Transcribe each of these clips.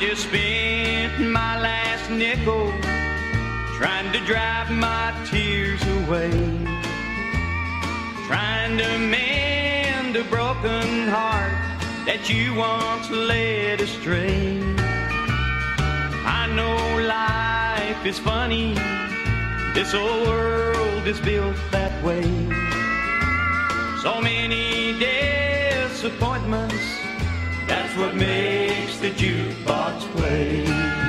just spent my last nickel trying to drive my tears away, trying to mend a broken heart that you once led astray. I know life is funny, this old world is built that way. So many disappointments, that's what makes the jukebox play.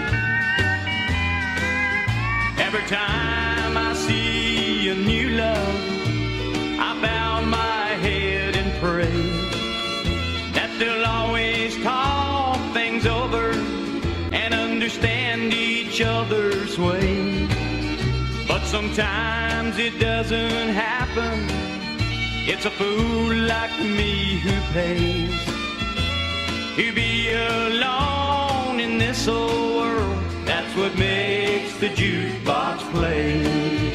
Every time I see a new love, I bow my head and pray that they'll always talk things over and understand each other's way. But sometimes it doesn't happen. It's a fool like me who pays to be alone in this old world. That's what makes the jukebox play.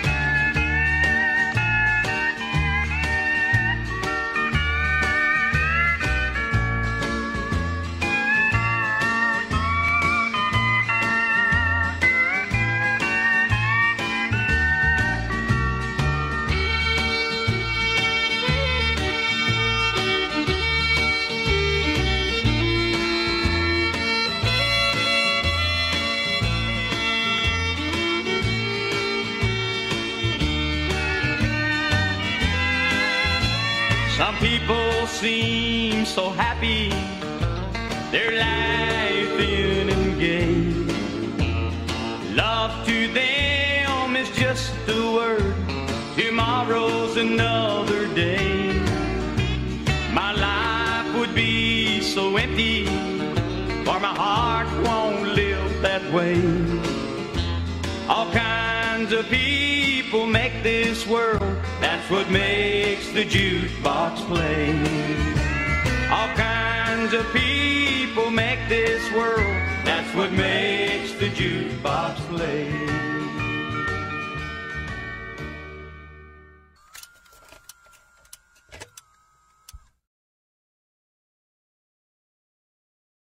Some people seem so happy, they're laughing and gay. Love to them is just a word, tomorrow's another day. My life would be so empty, for my heart won't live that way. All kinds of people make this world, that's what makes the jukebox play. All kinds of people make this world, that's what makes the jukebox play.